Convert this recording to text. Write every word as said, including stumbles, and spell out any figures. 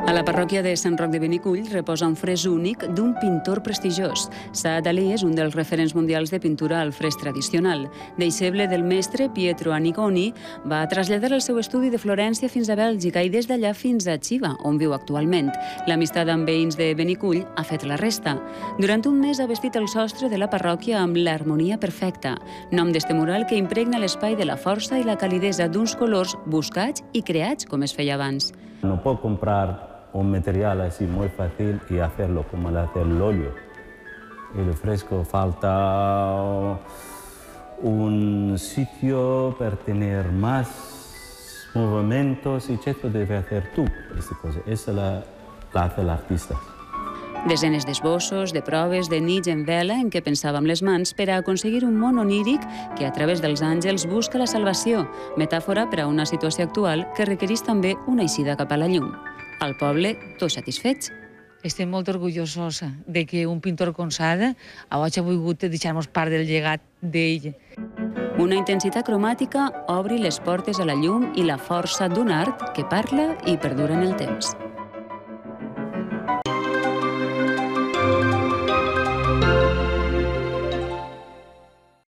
A la parròquia de Sant Roc de Benicull reposa un fres únic d'un pintor prestigiós. Saad Ali és un dels referents mundials de pintura al fresc tradicional. Deixeble del mestre Pietro Annigoni, va traslladar el seu estudi de Florència fins a Bèlgica i des d'allà fins a Xiva, on viu actualment. L'amistat amb veïns de Benicull ha fet la resta. Durant un mes ha vestit el sostre de la parròquia amb l'harmonia perfecta, nom d'este mural que impregna l'espai de la força i la calidesa d'uns colors buscats i creats com es feia abans. No puedo comprar un material así muy fácil y hacerlo como lo hace el óleo. El fresco falta un sitio para tener más movimientos y esto debe hacer tú. Esta cosa. Esa la, la hace el artista. Desenes d'esbossos, de proves, de nits en vela en què pensava amb les mans per a aconseguir un món oníric que a través dels àngels busca la salvació, metàfora per a una situació actual que requereix també una eixida cap a la llum. Al poble, tots satisfets. Estem molt orgullosos de que un pintor com Saad hagi volgut deixar-nos part del llegat d'ell. Una intensitat cromàtica obri les portes a la llum i la força d'un art que parla i perdura en el temps.